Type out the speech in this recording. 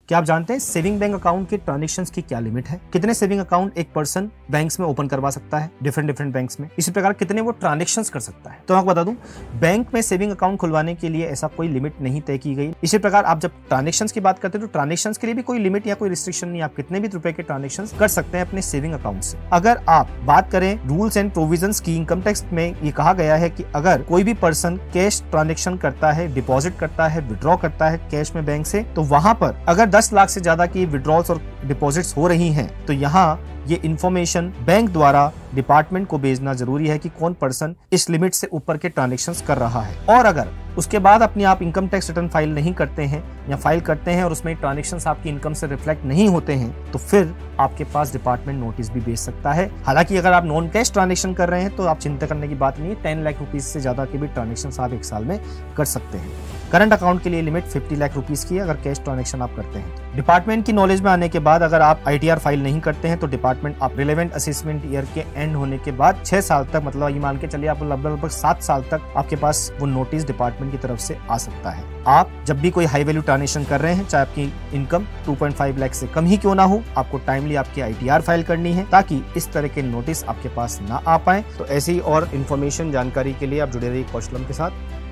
क्या आप जानते हैं सेविंग बैंक अकाउंट के ट्रांजेक्शंस की क्या लिमिट है? कितने सेविंग अकाउंट एक पर्सन बैंक्स में ओपन करवा सकता है डिफरेंट बैंक्स में? इसी प्रकार कितने वो ट्रांजेक्शंस कर सकता है? तो मैं आपको बता दूं, बैंक में सेविंग अकाउंट खुलवाने के लिए ऐसा कोई लिमिट नहीं तय की गई। इसी प्रकार आप जब ट्रांजेक्शंस की बात करते हैं तो ट्रांजेक्शंस के लिए भी कोई लिमिट या कोई रिस्ट्रिक्शन नहीं, आप कितने भी रुपए के ट्रांजेक्शंस कर सकते हैं अपने सेविंग अकाउंट से। अगर आप बात करें रूल्स एंड प्रोविजंस की, इनकम टैक्स में ये कहा गया है कि अगर कोई भी पर्सन कैश ट्रांजेक्शन करता है, डिपॉजिट करता है, विड्रॉ करता है कैश में बैंक से, तो वहां पर अगर 10 लाख से ज्यादा की विड्रॉल्स और डिपॉजिट्स हो रही हैं तो यहाँ ये इंफॉर्मेशन बैंक द्वारा डिपार्टमेंट को भेजना जरूरी है कि कौन पर्सन इस लिमिट से ऊपर के ट्रांजेक्शंस कर रहा है। और अगर उसके बाद अपने आप इनकम टैक्स रिटर्न फाइल नहीं करते हैं या फाइल करते हैं और उसमें ट्रांजेक्शंस आपकी इनकम से रिफ्लेक्ट नहीं होते हैं तो फिर आपके पास डिपार्टमेंट नोटिस भी भेज सकता है। हालांकि अगर आप नॉन कैश ट्रांजेक्शन कर रहे हैं तो आप चिंता करने की बात नहीं है, 10 लाख रुपीज से ज्यादा के भी ट्रांजेक्शन आप एक साल में कर सकते हैं। करंट अकाउंट के लिए लिमिट 50 लाख रुपीज की है अगर कैश ट्रांजेक्शन आप करते हैं। डिपार्टमेंट की नॉलेज में आने के बाद अगर आप ITR फाइल नहीं करते हैं तो डिपार्टमेंट आप रिलेवेंट असेसमेंट ईयर के एंड होने के बाद 6 साल तक, मतलब ये मान के चलिए आप लगभग 7 साल तक आपके पास वो नोटिस डिपार्टमेंट की तरफ से आ सकता है। आप जब भी कोई हाई वैल्यू ट्रांजेक्शन कर रहे हैं, चाहे आपकी इनकम 2.5 लाख से कम ही क्यों ना हो, आपको टाइमली आपकी ITR फाइल करनी है ताकि इस तरह के नोटिस आपके पास ना आ पाए। तो ऐसी और इन्फॉर्मेशन जानकारी के लिए आप जुड़े रहिए कौशलम के साथ।